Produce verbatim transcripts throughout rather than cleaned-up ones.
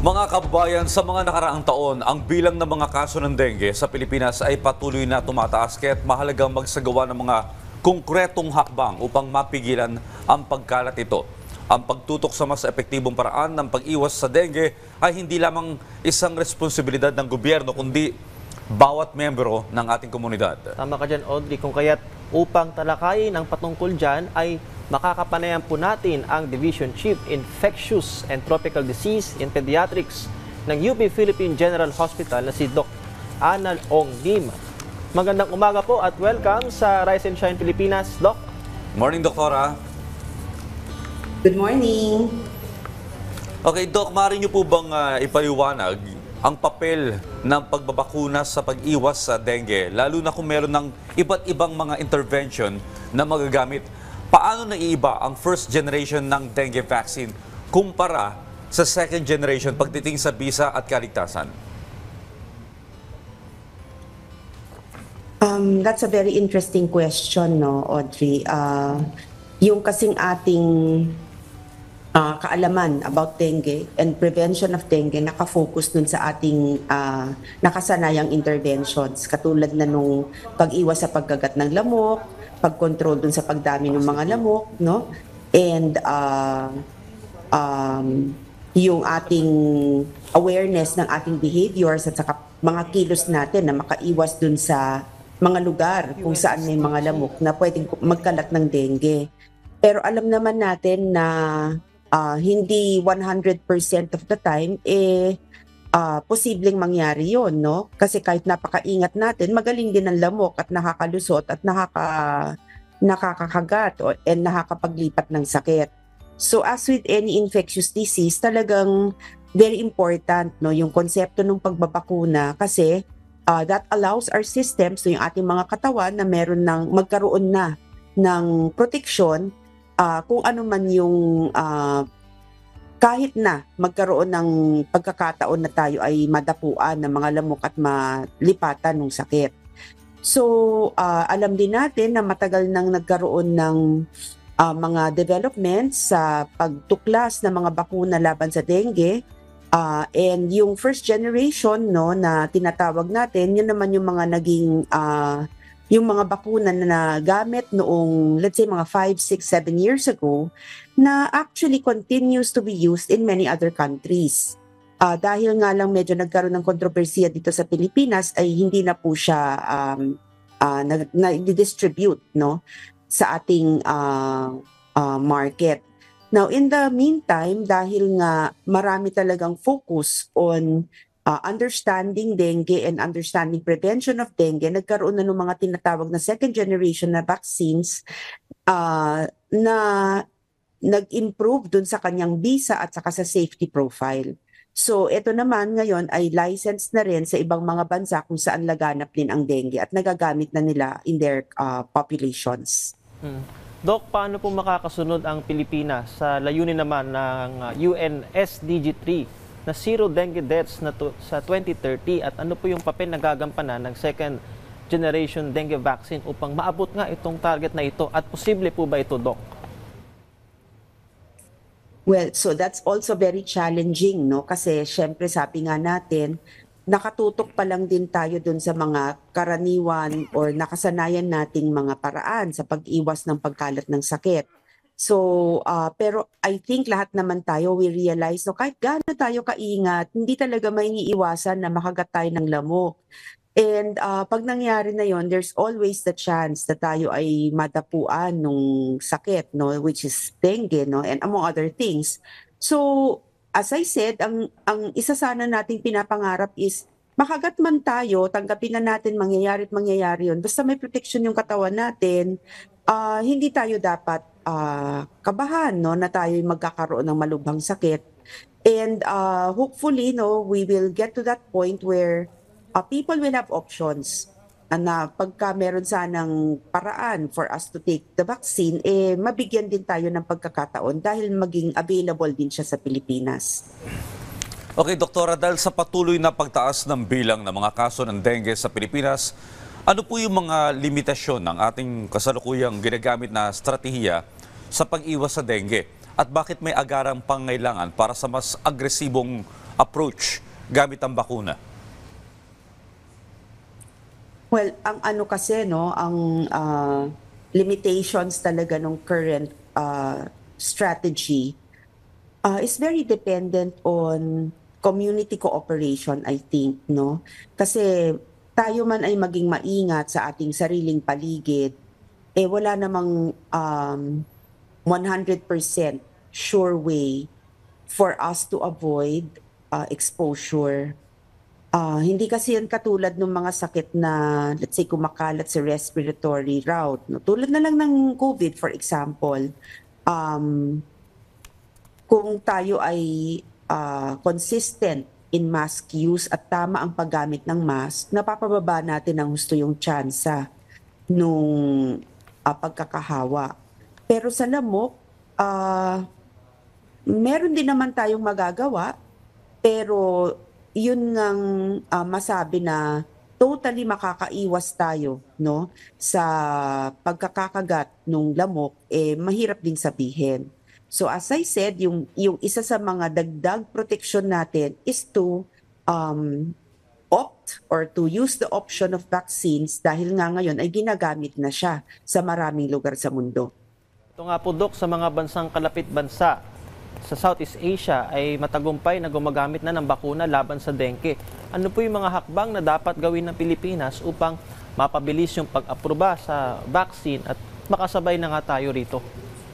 Mga kababayan, sa mga nakaraang taon, ang bilang ng mga kaso ng dengue sa Pilipinas ay patuloy na tumataas kaya't mahalagang magsagawa ng mga konkretong hakbang upang mapigilan ang pagkalat ito. Ang pagtutok sa mas epektibong paraan ng pag-iwas sa dengue ay hindi lamang isang responsibilidad ng gobyerno kundi bawat membro ng ating komunidad. Tama ka dyan, Audrey. Kung kaya't upang talakayin ang patungkol dyan ay makakapanayan po natin ang Division Chief Infectious and Tropical Disease in Pediatrics ng U P Philippine General Hospital na si Doc Ana Ong Lim. Magandang umaga po at welcome sa Rise and Shine Pilipinas, Doc. Morning, Doktora. Good morning. Okay, Doc, maaari niyo po bang uh, ipaliwanag ang papel ng pagbabakuna sa pag-iwas sa dengue, lalo na kung meron ng iba't ibang mga intervention na magagamit? Paano naiiba ang first generation ng dengue vaccine kumpara sa second generation pagdating sa bisa at kaligtasan? Um, that's a very interesting question, no, Audrey. Uh, yung kasing ating uh, kaalaman about dengue and prevention of dengue, nakafocus dun sa ating uh, nakasanayang interventions, katulad na nung pag-iwas sa pagkagat ng lamok, pag-control dun sa pagdami ng mga lamok, no? And uh, um, yung ating awareness ng ating behaviors at saka mga kilos natin na makaiwas dun sa mga lugar kung saan may mga lamok na pwedeng magkalat ng dengue. Pero alam naman natin na uh, hindi one hundred percent of the time eh uh, posibleng mangyari yon, no? Kasi kahit napakaingat natin, magaling din ang lamok at nakakalusot at nakaka nakakakagat o and nakakapaglipat ng sakit. So as with any infectious disease, talagang very important, no, yung konsepto ng pagbabakuna kasi uh, that allows our systems, so yung ating mga katawan na meron ng magkaroon na ng protection uh, kung ano man yung uh, kahit na magkaroon ng pagkakataon na tayo ay madapuan ng mga lamok at malipatan ng sakit. So, uh, alam din natin na matagal nang nagkaroon ng uh, mga developments sa pagtuklas ng mga bakuna laban sa dengue. Uh, and yung first generation, no, na tinatawag natin, yun naman yung mga naging uh, yung mga bakuna na nagamit noong, let's say, mga five, six, seven years ago, na actually continues to be used in many other countries. Uh, dahil nga lang medyo nagkaroon ng kontrobersiya dito sa Pilipinas, ay hindi na po siya um, uh, na-distribute, no, sa ating uh, uh, market. Now, in the meantime, dahil nga marami talagang focus on uh, understanding dengue and understanding prevention of dengue, nagkaroon na ng mga tinatawag na second generation na vaccines uh, na nag-improve dun sa kanyang bisa at saka sa safety profile. So, ito naman ngayon ay licensed na rin sa ibang mga bansa kung saan laganap din ang dengue at nagagamit na nila in their uh, populations. Hmm. Doc, paano po makakasunod ang Pilipinas sa layunin naman ng U N S D G three na zero dengue deaths na to, sa twenty thirty at ano po yung papel na gagampanan ng second generation dengue vaccine upang maabot nga itong target na ito at posible po ba ito, Doc? Well, so that's also very challenging, no? Kasi syempre sabi nga natin, nakatutok pa lang din tayo dun sa mga karaniwan or nakasanayan nating mga paraan sa pag-iwas ng pagkalat ng sakit. So, uh, pero I think lahat naman tayo, we realize, no, kahit gaano tayo kaingat, hindi talaga may iiwasan na makagat tayo ng lamok. And uh, pag nangyari na yon, there's always the chance na tayo ay madapuan ng sakit, no, which is dengue, no, and among other things. So, as I said, ang ang isa sana nating pinapangarap is makagat man tayo, tanggapin na natin mangyayari at mangyayari yon. Basta may protection yung katawan natin, uh, hindi tayo dapat uh, kabahan, no, na tayo magkakaroon ng malubhang sakit. And uh, hopefully, no, we will get to that point where Uh, people will have options uh, na pagka meron sanang paraan for us to take the vaccine, eh mabigyan din tayo ng pagkakataon dahil maging available din siya sa Pilipinas. Okay, Doktora, dahil sa patuloy na pagtaas ng bilang ng mga kaso ng dengue sa Pilipinas, ano po yung mga limitasyon ng ating kasalukuyang ginagamit na strategiya sa pag-iwas sa dengue? At bakit may agarang pangailangan para sa mas agresibong approach gamit ang bakuna? Well, ang ano kasi, no, ang ah, limitations talaga ng current ah, strategy uh, is very dependent on community cooperation, I think, no? Kasi tayo man ay maging maingat sa ating sariling paligid, eh wala namang um, one hundred percent sure way for us to avoid uh, exposure. Ah, hindi kasi yan katulad ng mga sakit na, let's say, kumakalat sa respiratory route. No? Tulad na lang ng COVID, for example. Um, kung tayo ay ah, consistent in mask use at tama ang paggamit ng mask, napapababa natin ang husto yung tsansa nung ah, pagkakahawa. Pero sa lamok, ah, meron din naman tayong magagawa, pero yun ngang ah, masabi na totally makakaiwas tayo, no, sa pagkakakagat ng lamok, eh mahirap din sabihin. So as I said, yung yung isa sa mga dagdag protection natin is to um, opt or to use the option of vaccines dahil nga ngayon ay ginagamit na siya sa maraming lugar sa mundo. Ito nga po, Dok, sa mga bansang kalapit bansa sa Southeast Asia ay matagumpay na gumagamit na ng bakuna laban sa dengue. Ano po yung mga hakbang na dapat gawin ng Pilipinas upang mapabilis yung pag-aproba sa vaccine at makasabay na nga tayo rito?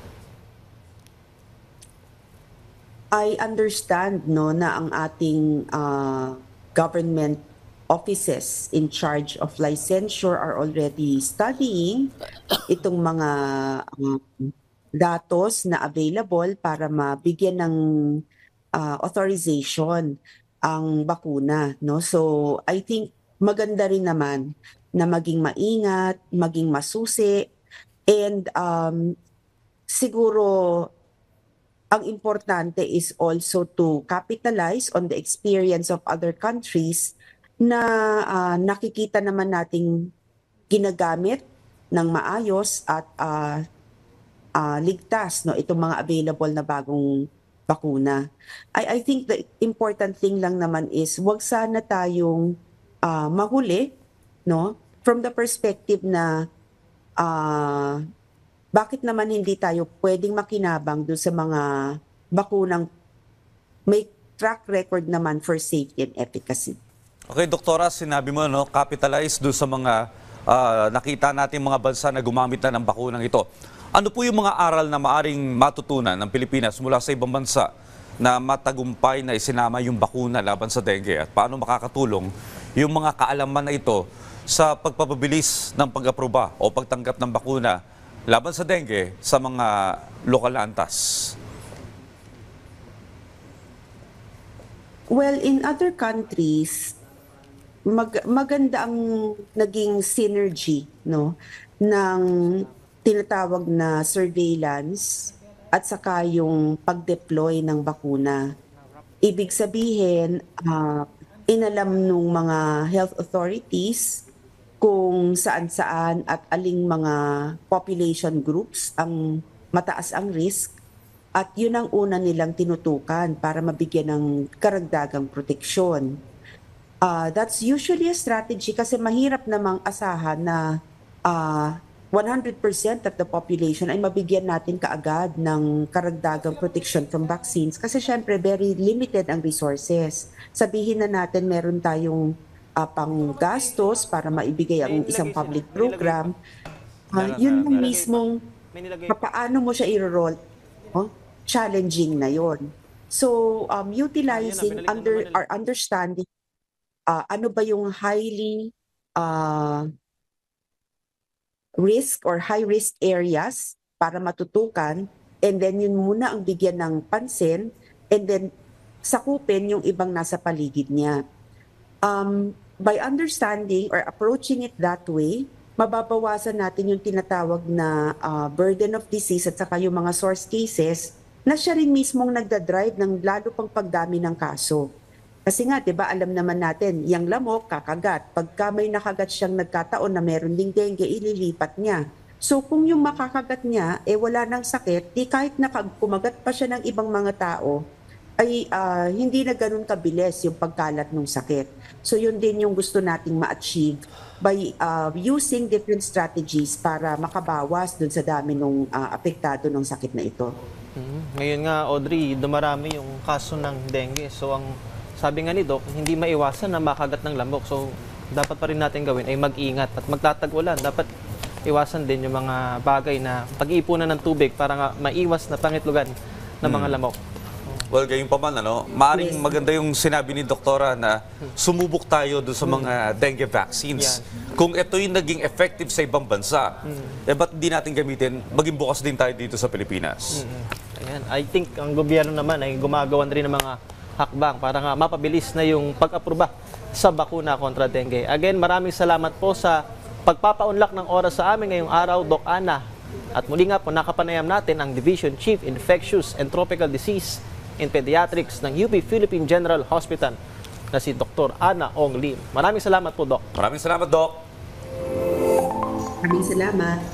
I understand, no, na ang ating uh, government offices in charge of licensure are already studying itong mga uh, datos na available para mabigyan ng uh, authorization ang bakuna, no? So I think maganda rin naman na maging maingat, maging masusi, and um, siguro ang importante is also to capitalize on the experience of other countries na uh, nakikita naman nating ginagamit ng maayos at uh, uh, ligtas, no, itong mga available na bagong bakuna. I, I think the important thing lang naman is wag sana tayong uh, mahuli, no, from the perspective na uh, bakit naman hindi tayo pwedeng makinabang doon sa mga bakunang may track record naman for safety and efficacy. Okay, Doktora, sinabi mo, no, capitalize doon sa mga ah, nakita natin mga bansa na gumamit na ng bakunang ito. Ano po yung mga aral na maaring matutunan ng Pilipinas mula sa ibang bansa na matagumpay na isinama yung bakuna laban sa dengue at paano makakatulong yung mga kaalaman na ito sa pagpapabilis ng pag-aproba o pagtanggap ng bakuna laban sa dengue sa mga lokal na antas? Well, in other countries, mag, maganda ang naging synergy, no, ng tinatawag na surveillance at saka yung pag-deploy ng bakuna. Ibig sabihin, uh, inalam ng mga health authorities kung saan-saan at aling mga population groups ang mataas ang risk, at yun ang una nilang tinutukan para mabigyan ng karagdagang proteksyon. Uh, that's usually a strategy kasi mahirap namang asahan na uh, one hundred percent of the population ay mabigyan natin kaagad ng karagdagang protection from vaccines kasi syempre very limited ang resources. Sabihin na natin meron tayong uh, panggastos para maibigay ang isang public program. Uh, yun ang mismong paano mo siya i-roll, oh, challenging na yon. So um, utilizing under our understanding Uh, ano ba yung highly uh, risk or high risk areas para matutukan, and then yun muna ang bigyan ng pansin, and then sakupin yung ibang nasa paligid niya. Um, by understanding or approaching it that way, mababawasan natin yung tinatawag na uh, burden of disease at saka yung mga source cases na siya rin mismong nagdadrive ng lalo pang pagdami ng kaso. Kasi nga, di ba, alam naman natin, yung lamok, kakagat. Pagka may nakagat siyang nagkataon na meron ding dengue, ililipat niya. So kung yung makakagat niya, eh wala nang sakit, di kahit nakakumagat pa siya ng ibang mga tao, ay ah, hindi na ganun kabilis yung pagkalat ng sakit. So yun din yung gusto nating ma-achieve by ah, using different strategies para makabawas dun sa dami ng apektado ng sakit na ito. Mhm. Ngayon nga, Audrey, dumarami yung kaso ng dengue. So, ang sabi nga ni Doc, hindi maiwasan na makagat ng lamok. So, dapat pa rin natin gawin ay mag-ingat at magtatag-ulan. Dapat iwasan din yung mga bagay na pag-iipunan ng tubig para nga maiwas na pangitlugan ng mga lamok. Well, gayon pa man, ano, maaring Yes. maganda yung sinabi ni Doktora na sumubok tayo doon sa mga dengue vaccines. Kung ito yung naging effective sa ibang bansa, eh ba't hindi natin gamitin, maging bukas din tayo dito sa Pilipinas? Mhm. Ayan. I think ang gobyerno naman ay gumagawan rin ng mga hakbang para nga mapabilis na yung pag-aproba sa bakuna kontra dengue. Again, maraming salamat po sa pagpapaunlak ng oras sa amin ngayong araw, Doc Ana. At muli nga po, nakapanayam natin ang Division Chief Infectious and Tropical Disease in Pediatrics ng U P Philippine General Hospital na si Doctor Ana Ong Lim. Maraming salamat po, Doc. Maraming salamat, Doc. Maraming salamat.